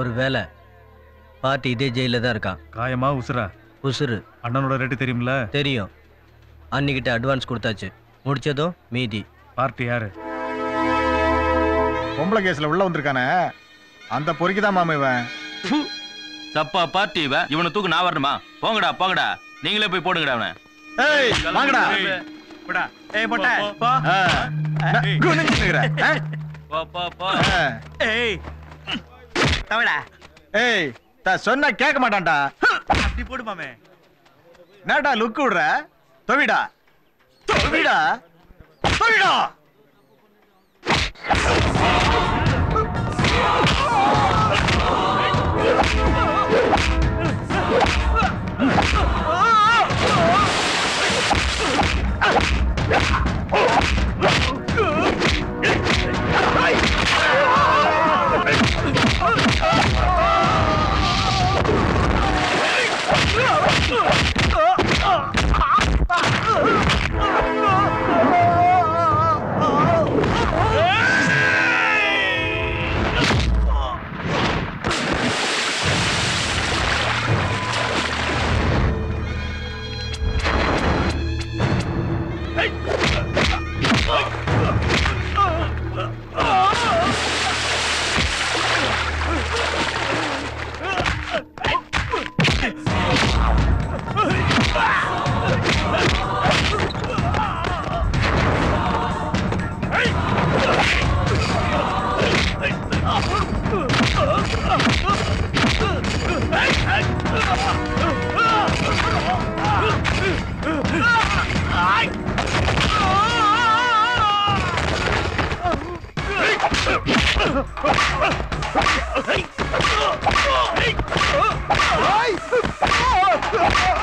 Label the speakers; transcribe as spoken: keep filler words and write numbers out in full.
Speaker 1: ஒரு வேலை பார்ட்டி இதே ஜெயில தான் இருக்கான்.
Speaker 2: காயமா உசுரா?
Speaker 1: உசுரு.
Speaker 2: அண்ணனோட ரேட்டு தெரியும்ல?
Speaker 1: தெரியும். அன்னிக்கிட்ட அட்வான்ஸ் கொடுத்தாச்சு. முடிச்சதும் மீதி.
Speaker 2: பார்ட்டி யாரு?
Speaker 3: பொம்பளை கேஸ்ல உள்ள வந்திருக்கானே அந்த பொறுக்கிதான் மாமா இவன்.
Speaker 4: சப்பா பார்ட்டி இவன். இவனை தூக்கு நான் வரணுமா? போங்கடா போங்கடா, நீங்களே போய் போடுங்கடா அவனை.
Speaker 3: ஏய் வாங்கடா.
Speaker 2: போடா. ஏய் போடா. போ.
Speaker 3: குனிஞ்சு நிக்கற.
Speaker 4: போ போ போ.
Speaker 2: ஏய் தவடா.
Speaker 3: ஏய் த சொன்னா கேட்க மாட்டான்டா.
Speaker 2: அப்படி போடு மாமே.
Speaker 3: என்னடா லுக் விடுற? தொவிடா தொவிடா தொவிடா. Hey!